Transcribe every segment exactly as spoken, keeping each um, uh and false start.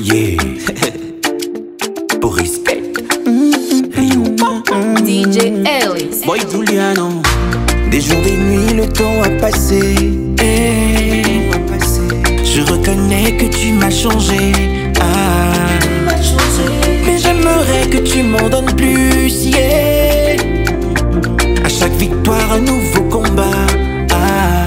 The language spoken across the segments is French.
Yeah. Boris Ket. D J Ellis. Boy Juliano. Des jours, des nuits, le temps a passé. Et je reconnais que tu m'as changé. Ah. Mais j'aimerais que tu m'en donnes plus. Yeah. À chaque victoire, un nouveau combat. Ah.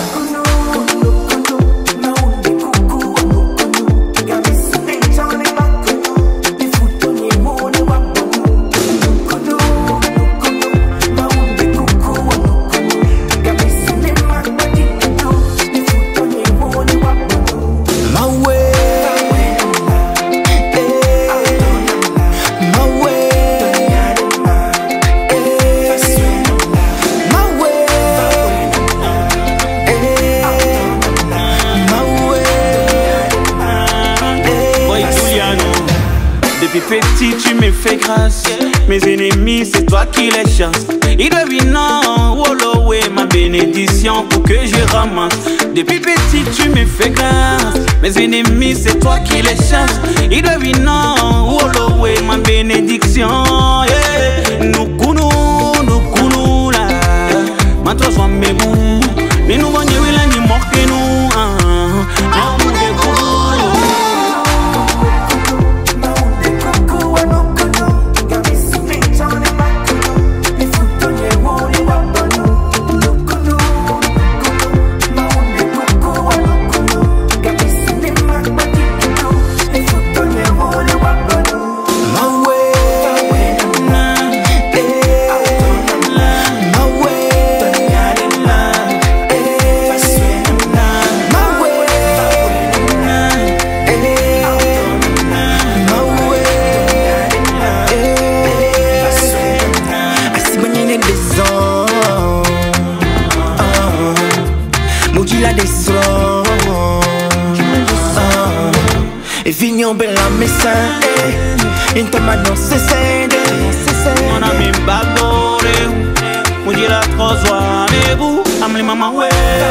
Depuis petit tu me fais grâce. Mes ennemis c'est toi qui les chasse. Ils devinent Wolo ouais ma bénédiction pour que je ramasse. Depuis petit tu me fais grâce. Mes ennemis c'est toi qui les chasse. Ils devinent Wolo ouais ma bénédiction. Yeah. NuKuNu, NuKuNu la. Maintenant je mes bouts. Mais nous voyons là ni mort que nous. Ah, la descend. Et vignon bella messin. In toma non se sende. Mon ami bagore. Moudi la trozwa nebu. Amli mama we.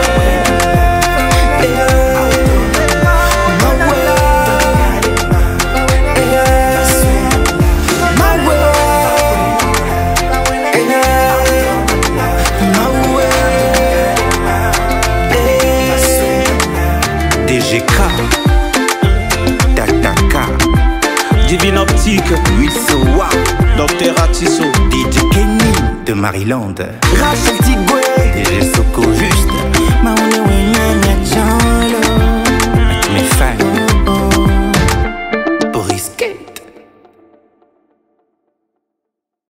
D G K, Tataka, Divine Optique, Wilsowa, Docteur Atiso, D J Kenny de Maryland, Rachel Tigwe.